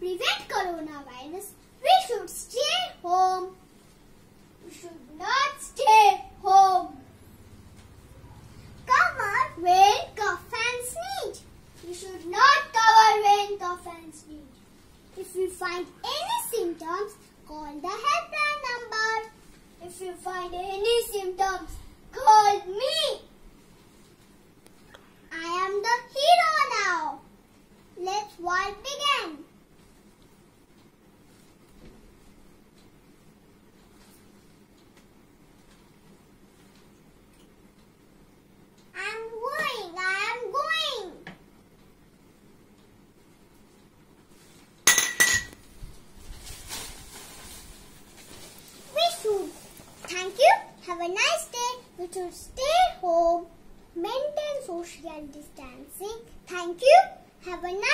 prevent coronavirus, we should stay home. We should not stay home. Cover when cough and sneeze. We should not cover when cough and sneeze. If you find any symptoms, call the helpline number. If you find any symptoms, call me. I am the hero now. Let's war begin. I am going. We should. Thank you. Have a nice day. We should stay home. Maintain social distancing. Thank you. Have a nice